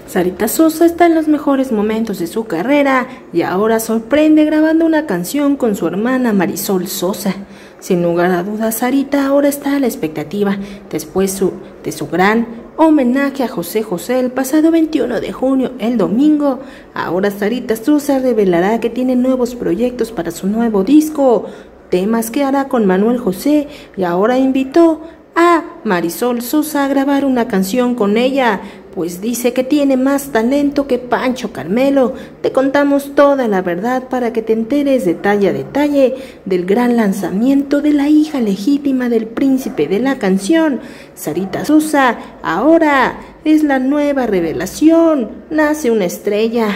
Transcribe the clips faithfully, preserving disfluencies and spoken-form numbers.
Sarita Sosa está en los mejores momentos de su carrera y ahora sorprende grabando una canción con su hermana Marisol Sosa. Sin lugar a dudas, Sarita ahora está a la expectativa después su, de su gran homenaje a José José el pasado veintiuno de junio, el domingo. Ahora Sarita Sosa revelará que tiene nuevos proyectos para su nuevo disco, temas que hará con Manuel José, y ahora invitó a Marisol Sosa a grabar una canción con ella, pues dice que tiene más talento que Pancho Carmelo. Te contamos toda la verdad para que te enteres detalle a detalle del gran lanzamiento de la hija legítima del príncipe de la canción. Sarita Sosa ahora es la nueva revelación, nace una estrella.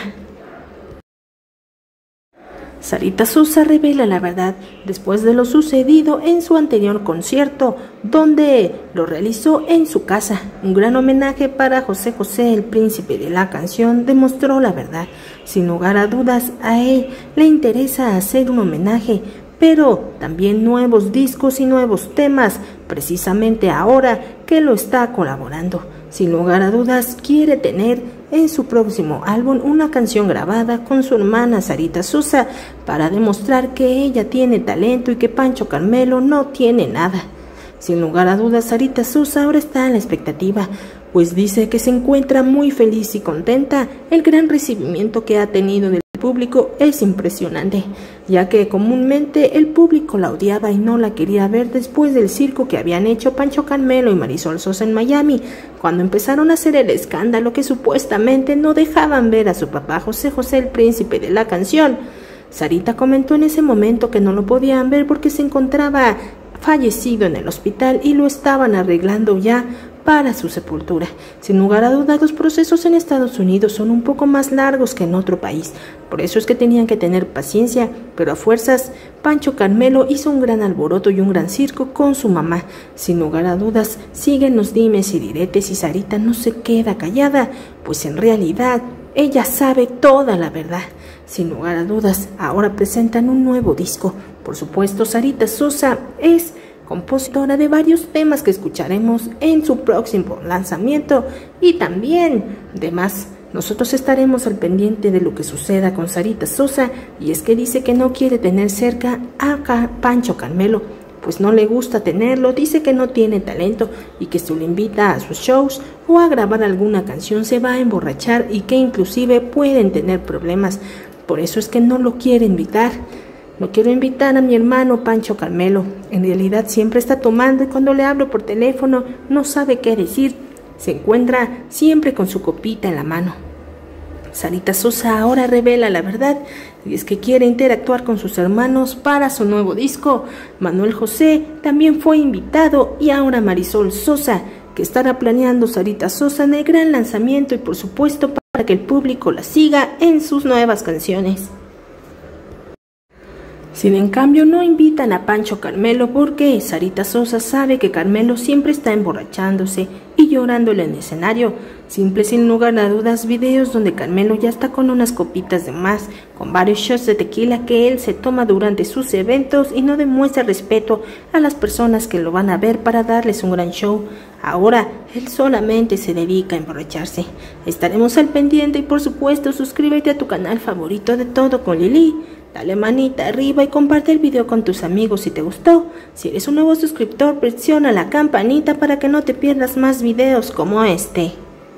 Sarita Sosa revela la verdad después de lo sucedido en su anterior concierto, donde lo realizó en su casa. Un gran homenaje para José José, el príncipe de la canción, demostró la verdad. Sin lugar a dudas, a él le interesa hacer un homenaje, pero también nuevos discos y nuevos temas, precisamente ahora que lo está colaborando. Sin lugar a dudas, quiere tener en su próximo álbum una canción grabada con su hermana Sarita Sosa para demostrar que ella tiene talento y que Pancho Carmelo no tiene nada. Sin lugar a dudas, Sarita Sosa ahora está en la expectativa, pues dice que se encuentra muy feliz y contenta. El gran recibimiento que ha tenido del público es impresionante, ya que comúnmente el público la odiaba y no la quería ver después del circo que habían hecho Pancho Carmelo y Marisol Sosa en Miami, cuando empezaron a hacer el escándalo que supuestamente no dejaban ver a su papá José José, el príncipe de la canción. Sarita comentó en ese momento que no lo podían ver porque se encontraba fallecido en el hospital y lo estaban arreglando ya para su sepultura. Sin lugar a dudas, los procesos en Estados Unidos son un poco más largos que en otro país, por eso es que tenían que tener paciencia, pero a fuerzas Pancho Carmelo hizo un gran alboroto y un gran circo con su mamá. Sin lugar a dudas, siguen los dimes y diretes y Sarita no se queda callada, pues en realidad ella sabe toda la verdad. Sin lugar a dudas, ahora presentan un nuevo disco. Por supuesto, Sarita Sosa es compositora de varios temas que escucharemos en su próximo lanzamiento y también de más. Nosotros estaremos al pendiente de lo que suceda con Sarita Sosa, y es que dice que no quiere tener cerca a Pancho Carmelo, pues no le gusta tenerlo, dice que no tiene talento y que si lo invita a sus shows o a grabar alguna canción se va a emborrachar y que inclusive pueden tener problemas. Por eso es que no lo quiere invitar. No quiero invitar a mi hermano Pancho Carmelo. En realidad siempre está tomando y cuando le hablo por teléfono no sabe qué decir. Se encuentra siempre con su copita en la mano. Sarita Sosa ahora revela la verdad, y es que quiere interactuar con sus hermanos para su nuevo disco. Manuel José también fue invitado y ahora Marisol Sosa, que estará planeando Sarita Sosa en el gran lanzamiento y por supuesto para que el público la siga en sus nuevas canciones. Sin en cambio no invitan a Pancho Carmelo porque Sarita Sosa sabe que Carmelo siempre está emborrachándose y llorándole en el escenario. Simple sin lugar a dudas videos donde Carmelo ya está con unas copitas de más, con varios shots de tequila que él se toma durante sus eventos y no demuestra respeto a las personas que lo van a ver para darles un gran show. Ahora él solamente se dedica a emborracharse. Estaremos al pendiente y por supuesto suscríbete a tu canal favorito de Todo con Lili. Dale manita arriba y comparte el video con tus amigos si te gustó. Si eres un nuevo suscriptor, presiona la campanita para que no te pierdas más videos como este.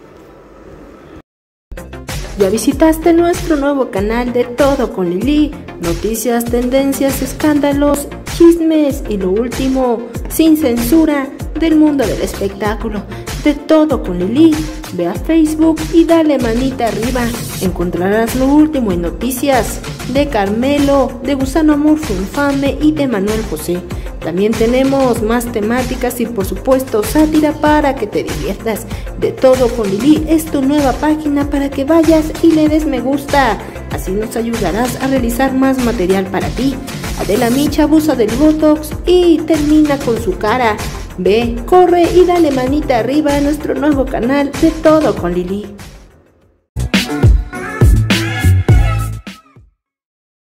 ¿Ya visitaste nuestro nuevo canal de Todo con Lili? Noticias, tendencias, escándalos, chismes y lo último, sin censura, del mundo del espectáculo. De Todo con Lili. Ve a Facebook y dale manita arriba. Encontrarás lo último en noticias de Carmelo, de Gusano Amorfo Infame y de Manuel José. También tenemos más temáticas y por supuesto sátira para que te diviertas. De Todo con Lili es tu nueva página para que vayas y le des me gusta. Así nos ayudarás a realizar más material para ti. Adela Micha abusa del botox y termina con su cara. Ve, corre y dale manita arriba a nuestro nuevo canal de Todo con Lili.